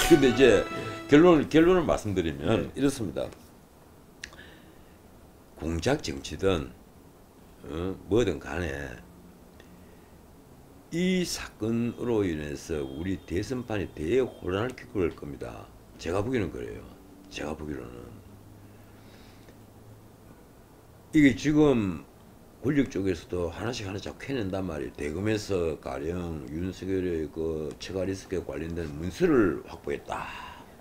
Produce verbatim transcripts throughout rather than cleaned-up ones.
근데 이제 결론 결론을 말씀드리면 네. 이렇습니다. 공작 정치든 어, 뭐든 간에 이 사건으로 인해서 우리 대선판이 대혼란을 겪고 갈 겁니다. 제가 보기에는 그래요. 제가 보기로는 이게 지금 권력 쪽에서도 하나씩 하나씩 자꾸 해낸단 말이에요. 대검에서 가령 윤석열의 그 처가리스크에 관련된 문서를 확보했다.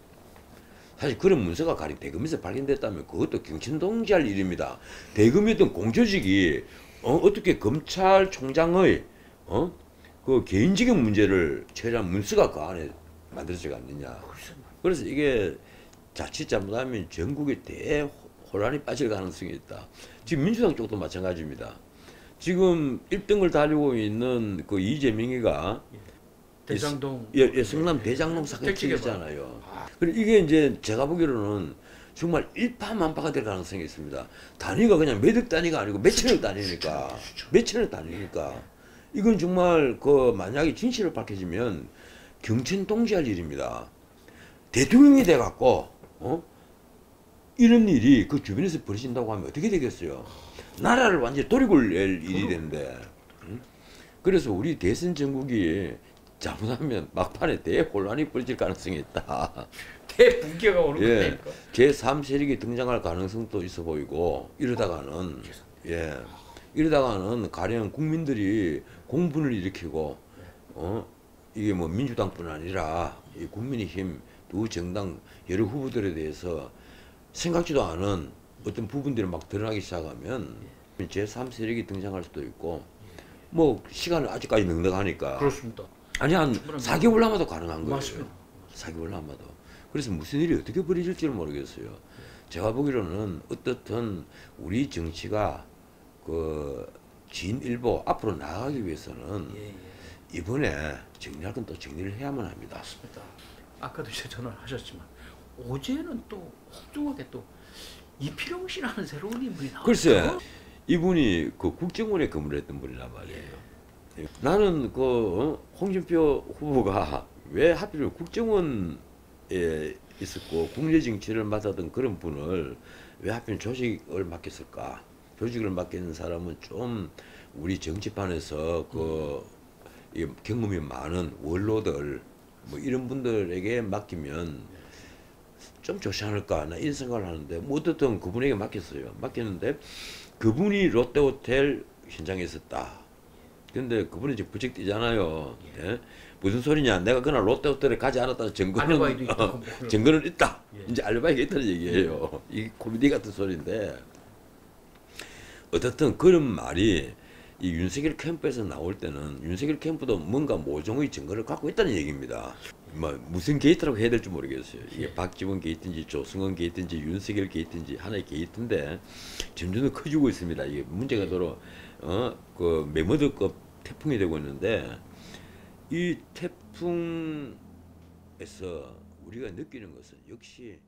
사실 그런 문서가 가령 대검에서 발견됐다면 그것도 경천동지 할 일입니다. 대검이든 공조직이 어, 어떻게 검찰총장의 어? 그 개인적인 문제를 처리한 문서가 그 안에 만들어지가 않느냐. 그래서 이게 자칫 잘못하면 전국에 대혼란이 빠질 가능성이 있다. 지금 민주당 쪽도 마찬가지입니다. 지금 일 등을 달리고 있는 그 이재명이가 대장동 예, 예, 성남 대장동 사건 책이잖아요. 그리고 이게 이제 제가 보기로는 정말 일파만파가 될 가능성이 있습니다. 단위가 그냥 몇억 단위가 아니고 몇천억 단위니까 몇천억 단위니까 이건 정말 그 만약에 진실을 밝혀지면 경천동지할 일입니다. 대통령이 돼갖고 어? 이런 일이 그 주변에서 벌어진다고 하면 어떻게 되겠어요? 나라를 완전히 돌이킬 일이 되는데 응? 그래서 우리 대선 전국이 잘못하면 막판에 대혼란이 벌어질 가능성이 있다. 대붕괴가 오는 예, 거니까. 제삼 세력이 등장할 가능성도 있어 보이고 이러다가는 예 이러다가는 가령 국민들이 공분을 일으키고 어 이게 뭐 민주당뿐 아니라 이 국민의힘 두 정당 여러 후보들에 대해서 생각지도 않은 어떤 부분들이 막 드러나기 시작하면 제삼 세력이 등장할 수도 있고 뭐 시간은 아직까지 넉넉하니까 그렇습니다. 아니 한 사 개월 남아도 가능한 거예요. 맞습니다. 사 개월 남아도. 그래서 무슨 일이 어떻게 벌어질지를 모르겠어요. 제가 보기로는 어떻든 우리 정치가 그 진일보 앞으로 나아가기 위해서는 예, 예. 이번에 정리할 건 또 정리를 해야만 합니다. 맞습니다. 아까도 이제 전화를 하셨지만 어제는 또 엉뚱하게 또 이필용 씨라는 새로운 인물이 나왔어요. 글쎄 이분이 그 국정원에 근무를 했던 분이란 말이에요. 예. 나는 그 어? 홍준표 후보가 왜 하필 국정원에 있었고 국내 정치를 맡았던 그런 분을 왜 하필 조직을 맡겼을까? 조직을 맡기는 사람은 좀 우리 정치판에서 그 이 경험이 많은 원로들 뭐 이런 분들에게 맡기면 좀 좋지 않을까 나 이런 생각을 하는데 뭐 어떻든 그분에게 맡겼어요. 맡겼는데 그분이 롯데호텔 현장에 있었다. 근데 그분이 이제 부쩍 뛰잖아요. 예? 무슨 소리냐? 내가 그날 롯데호텔에 가지 않았다는 증거는 어, 증거는 있다. 예. 이제 알리바이가 있다는 얘기예요. 예. 이 코미디 같은 소리인데 어떻든 그런 말이 이 윤석열 캠프에서 나올 때는 윤석열 캠프도 뭔가 모종의 증거를 갖고 있다는 얘기입니다. 뭐 무슨 게이트라고 해야 될지 모르겠어요. 이게 예. 박지원 게이트인지 조승원 게이트인지 윤석열 게이트인지 하나의 게이트인데 점점 더 커지고 있습니다. 이게 문제가 더러 어 그 메머드급 태풍이 되고 있는데 이 태풍에서 우리가 느끼는 것은 역시